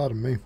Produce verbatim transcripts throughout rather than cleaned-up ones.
Pardon me.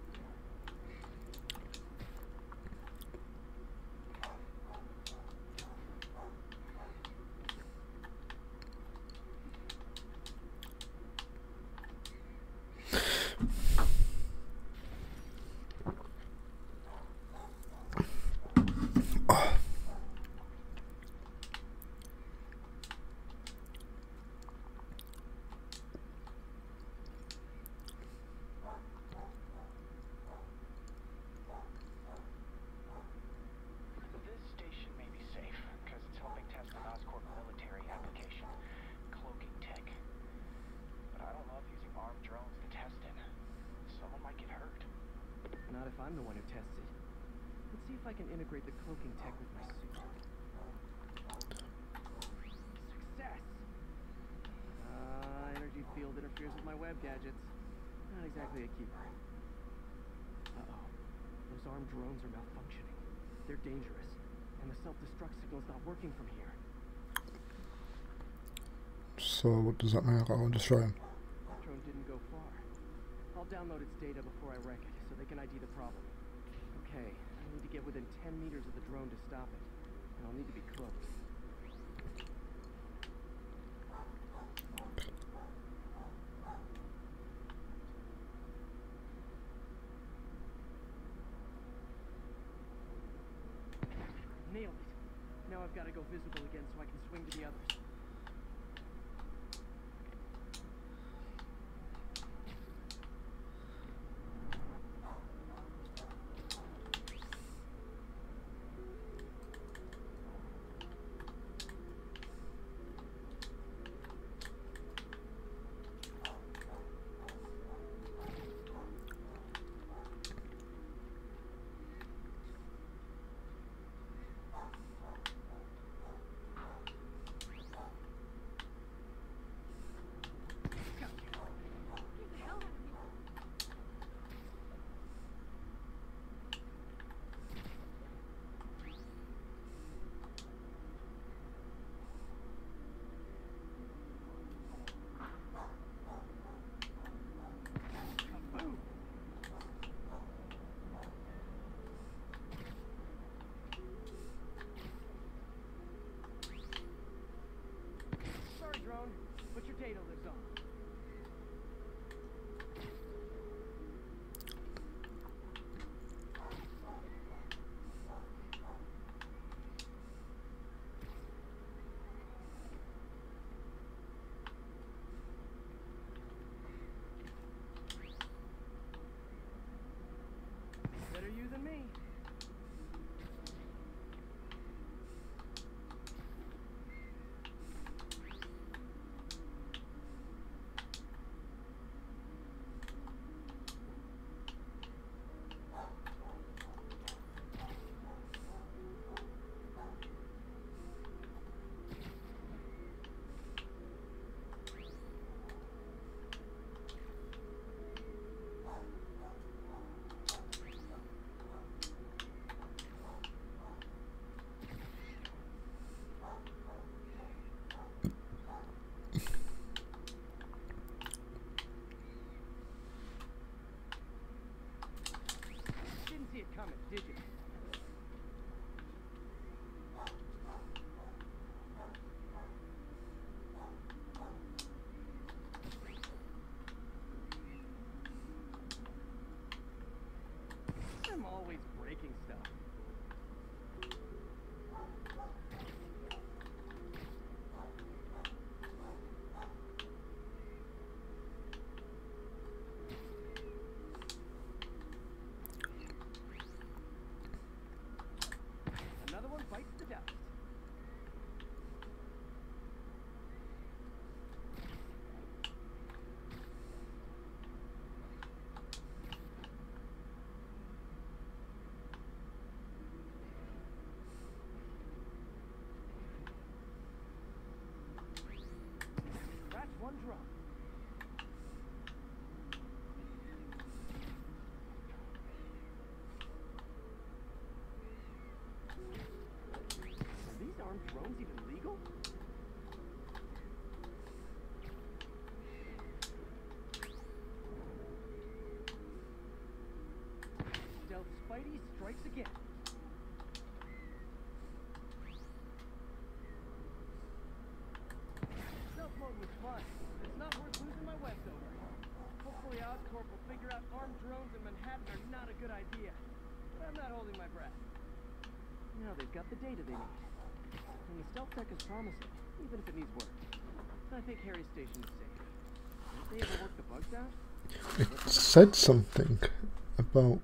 Not if I'm the one who tests it. Let's see if I can integrate the cloaking tech with my suit. Success! Uh, energy field interferes with my web gadgets. Not exactly a keeper. Uh-oh. Those armed drones are malfunctioning. They're dangerous. And the self-destruct signal's not working from here. So what does that mean? I gotta destroy him. Drone didn't go far. I'll download its data before I wreck it, so they can I D the problem. Okay, I need to get within ten meters of the drone to stop it. And I'll need to be close. Nailed it. Now I've got to go visible again so I can swing to the others. Drone, but your data lives on. Better you than me. Didn't see it coming, did you? I'm always breaking stuff. Another one bites the dust. Spidey strikes again. Stealth mode was fun. It's not worth losing my webs over. Hopefully Oscorp will figure out armed drones in Manhattan are not a good idea. But I'm not holding my breath. Now they've got the data they need. And the stealth tech is promising, even if it needs work. I think Harry's station is safe. Did they ever work the bugs out? It said something about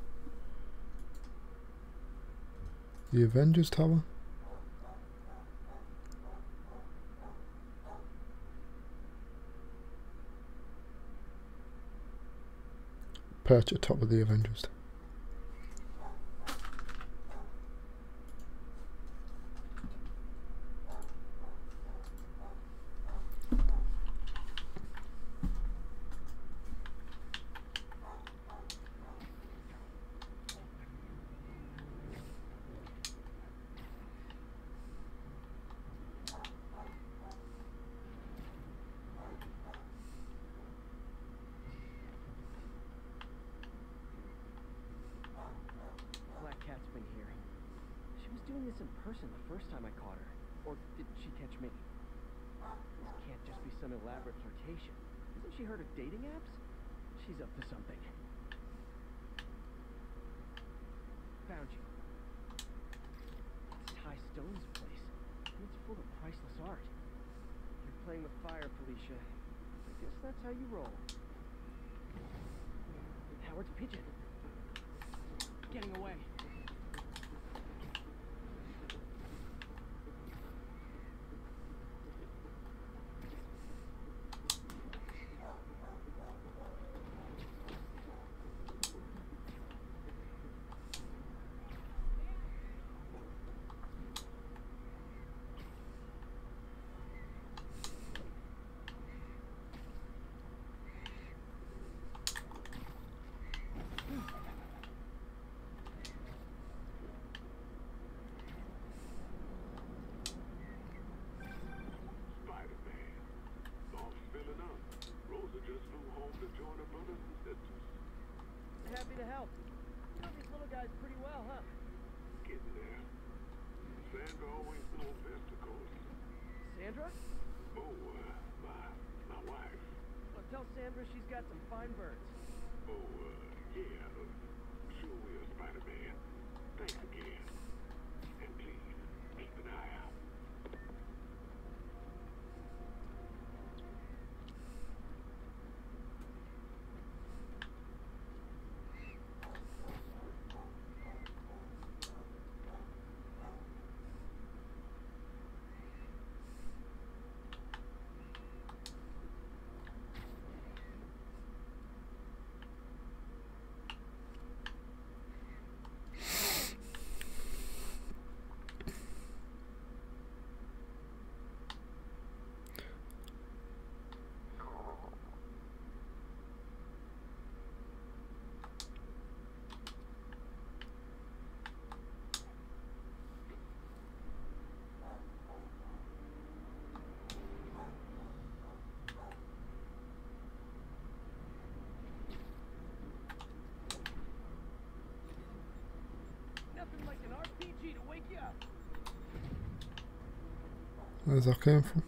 the Avengers Tower. Perch atop of the Avengers. Doing this in person the first time I caught her. Or did she catch me? This can't just be some elaborate flirtation. Hasn't she heard of dating apps? She's up to something. Found you. It's Ty Stone's place. And it's full of priceless art. You're playing with fire, Felicia. I guess that's how you roll. Howard's pigeon. Getting away. Happy to help. You know these little guys pretty well, huh? Getting there. Sandra always knows best, of course. Sandra? Oh, uh, my, my wife. Well, tell Sandra she's got some fine birds. Oh, uh, yeah. Uh, sure will, Spider-Man. Thanks again. And please, keep an eye out. Nothing like an R P G to wake you up. Where's that came from?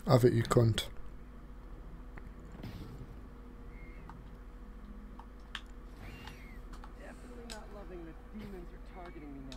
Have it, you cunt. Definitely not loving that demons are targeting me now.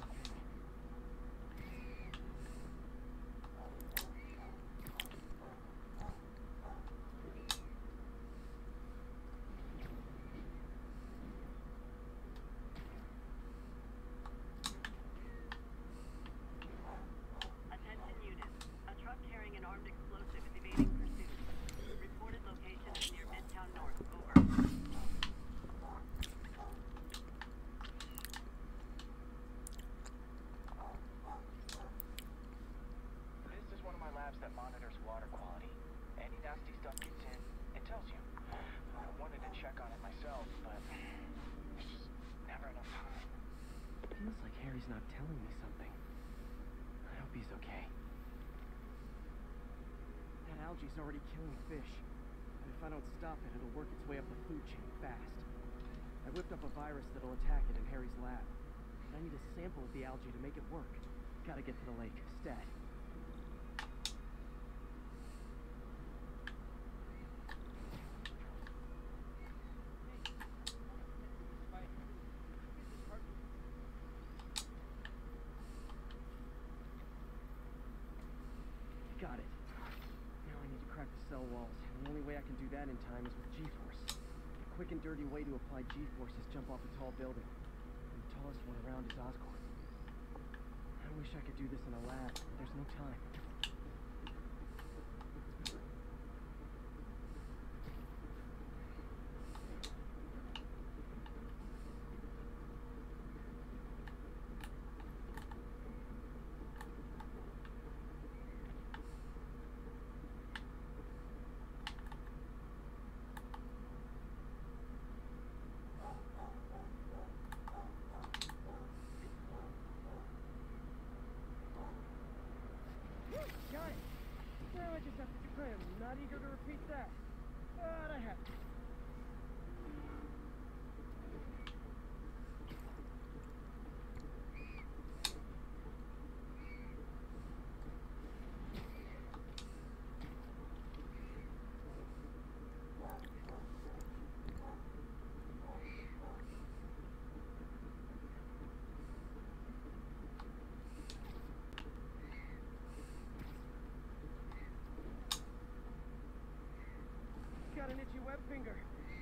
Attention units. A truck carrying an armed explosive is evading pursuit. Reported location is near Midtown North. Over. This is one of my labs that monitors water quality. Any nasty stuff gets in, it tells you. I wanted to check on it myself, but there's just never enough time. Feels like Harry's not telling me something. I hope he's okay. That algae's already killing fish. And if I don't stop it, it'll work its way up the food chain fast. I whipped up a virus that'll attack it in Harry's lab. But I need a sample of the algae to make it work. Gotta get to the lake, stat. Got it. Now I need to crack the cell walls. And the only way I can do that in time is with G-force. The quick and dirty way to apply G-force is jump off a tall building. And the tallest one around is Oscorp. I wish I could do this in a lab, but there's no time. Got it! Now I just have to declare I'm not eager to repeat that. But I have to. Got an itchy web finger.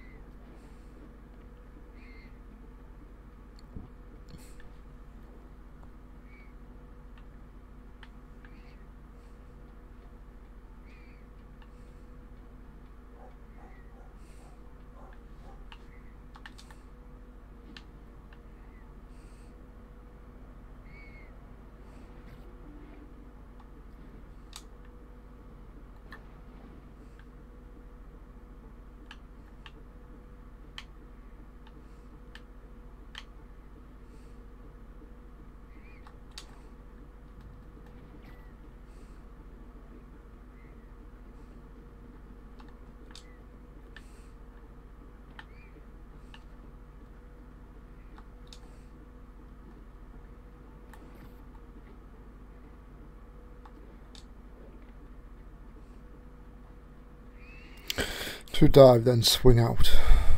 To dive, then swing out.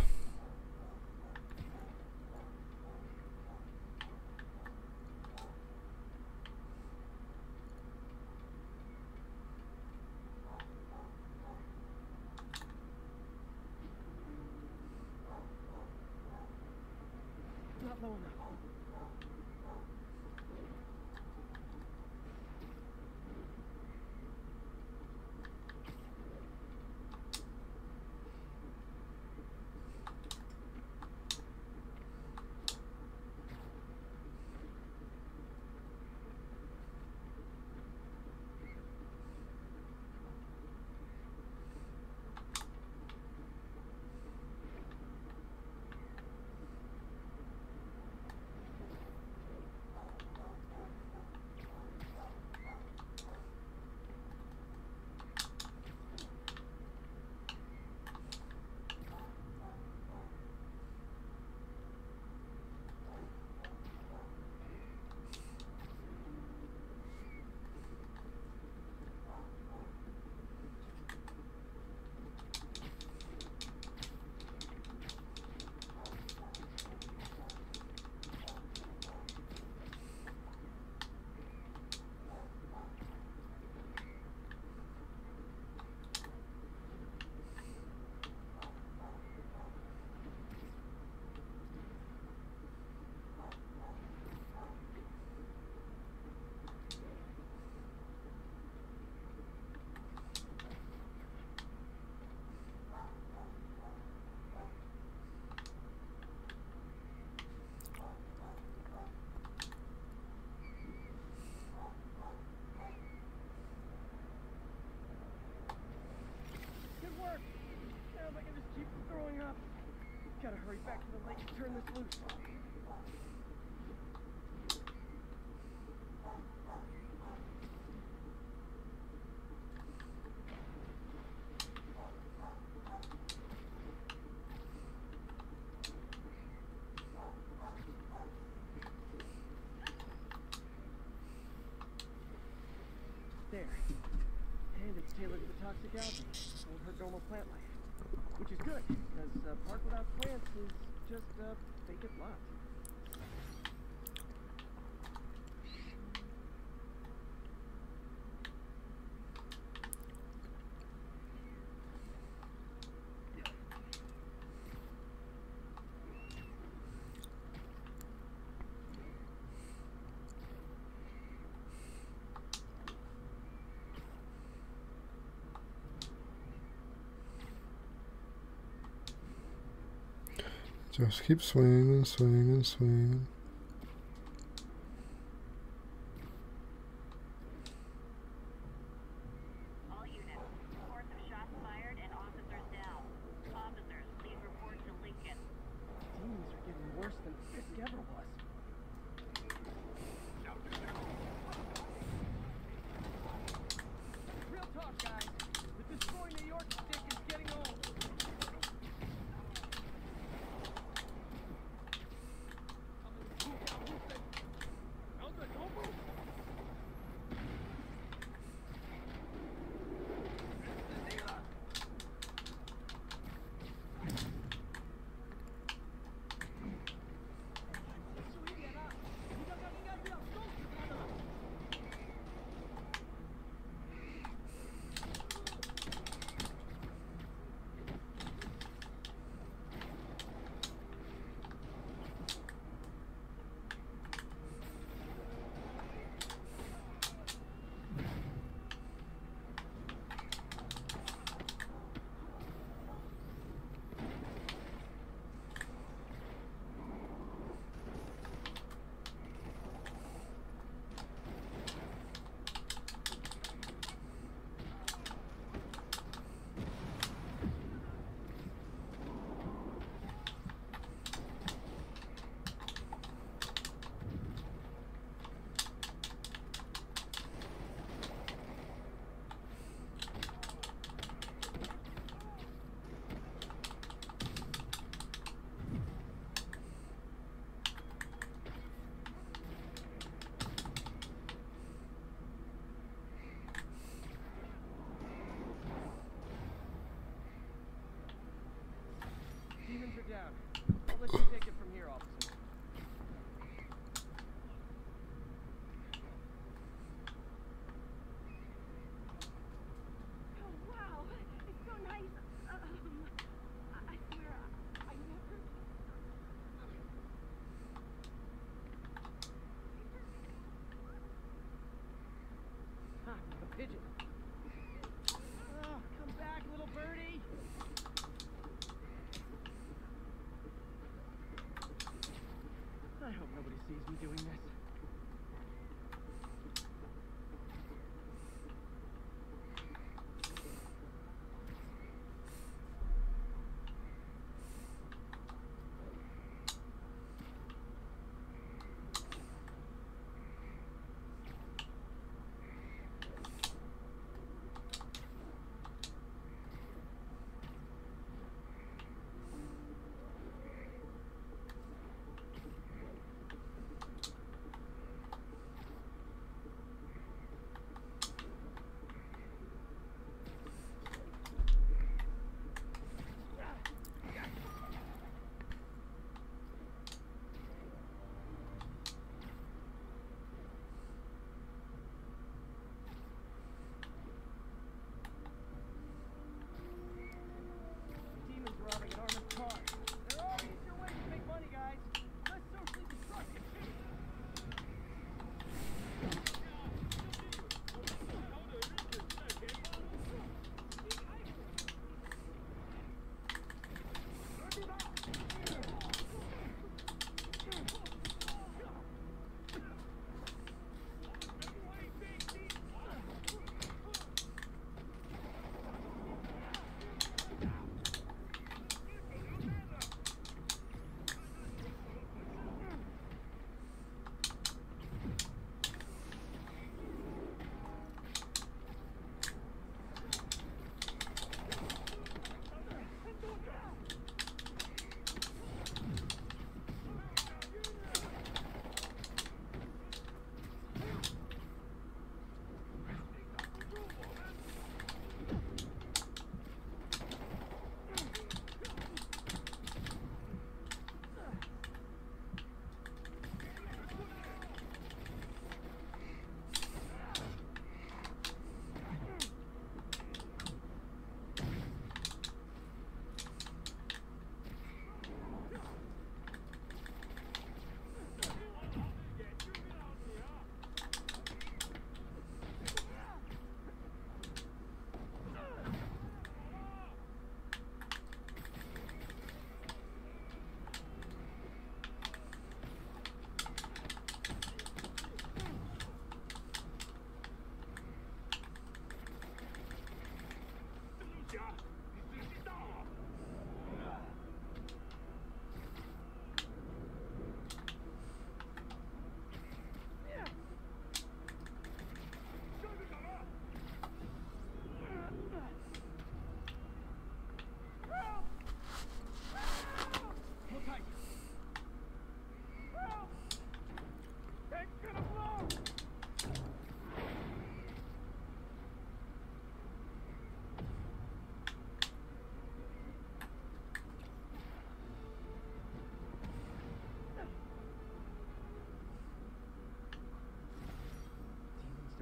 Not low enough. now if I can just keep from throwing up. Gotta hurry back to the lake and turn this loose. There. And it's tailored to the toxic algae. Won't hurt normal plant life. Which is good, because a park without plants is just a vacant lot. Just keep swinging and swinging and swinging. All units, reports of shots fired and officers down. Officers, please report to Lincoln. Demons are getting worse than Fisk ever was. Real talk, guys. The Destroy New York stick is getting old. Demons are down. I'll let you take it from here, officer. Oh, wow. It's so nice. Um, I, I swear, I, I never... Ha, a pigeon. Oh, come back, little birdie. I hope nobody sees me doing this.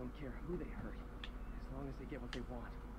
don't care who they hurt, as long as they get what they want.